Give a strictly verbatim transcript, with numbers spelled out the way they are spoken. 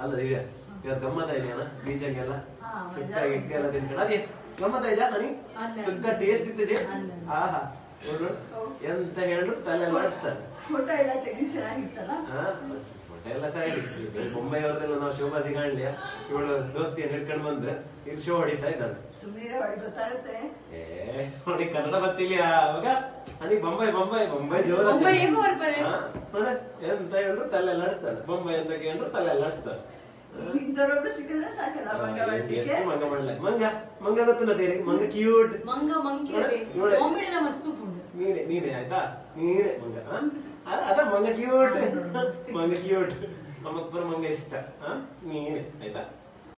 ಅಲ್ಲ ಈಗ ಇವತ್ತು ಗಮ್ಮತ್ತ ಇದೆಯಲ್ಲ ಬೀಚಕ್ಕೆಲ್ಲ ಸುಕ್ಕ ಗಿಕ್ಕ ಎಲ್ಲ ತಿನ್ಕೊಂಡು ಅದೇ ಗಮ್ಮತ್ತ ಇದೆಯಾ ನನಗೆ ಸುಕ್ಕ ಟೇಸ್ಟ್ ಇತ್ತು ಆಹಾ ನೋಡು ಎಂತ ಹೇಳಿದ್ರು ತಲೆ ಎಲ್ಲ ಆಡಿಸ್ತಾರೆ. ಫೋಟೋ ಎಲ್ಲ ತೆಗಿ ಚೆನ್ನಾಗಿತ್ತಲ್ಲ. ಫೋಟೋ ಎಲ್ಲ ಸರಿ. ಬೊಂಬೈ ಅವ್ರದೆಲ್ಲ ನಾವು ಶೋಭಾಸಿ ಕಾಣ್ಲಿಯ ಇವಳು ದೋಸ್ತಿಯನ್ನು ಹಿಡ್ಕೊಂಡು ಬಂದು ಇಲ್ಲಿ ಶೋ ಹೊಡಿತಾ ಇದ್ದಾಳೆ. ಸುಮ್ಮನೆ ಹೊಡಿ ಗೊತ್ತಾಗುತ್ತೆ. ಏ ಅವನಿಗೆ ಕನ್ನಡ ಬರ್ತಿಲ್ಲ ಅವಾಗ ನನಗೆ ಬೊಂಬೈ ಬೊಂಬೈ ಬೊಂಬೈ ಜೋರ ಎಂತ ಹೇಳಿದ್ರು ತಲೆ ಎಲ್ಲ ಆಡಿಸ್ತಾಳೆ. ಬೊಂಬೈ ಅಂತ ಕೇಳಿದ್ರು ತಲೆ ಎಲ್ಲ ಆಡಿಸ್ತಾಳೆ. ಇಂಥವ್ರೊಬ್ರು ಸಿಕ್ಕಿದ್ರೆ ಸಾಕಲ್ಲ ಮಂಗ ಮಾಡ್ಲಿಕ್ಕೆ. ಮಂಗ ಮಾಡಲ್ಲ ಮಂಗ ಮಂಗ ಗೊತ್ತಿಲ್ಲ ತೇರಿ ಮಂಗ ಕ್ಯೂಟ್ ಮಂಗ ಮಂಕಿ ಮಸ್ತು ನೀನೆ ನೀನೆ ಆಯ್ತಾ ನೀನೆ ಮಂಗ ಅದ ಮಂಗ ಕ್ಯೂಟ್ ಮಂಗ ಕ್ಯೂಟ್ ನಮಗ್ ಪುರ ಮಂಗ ಇಷ್ಟ ನೀನೆ ಆಯ್ತಾ.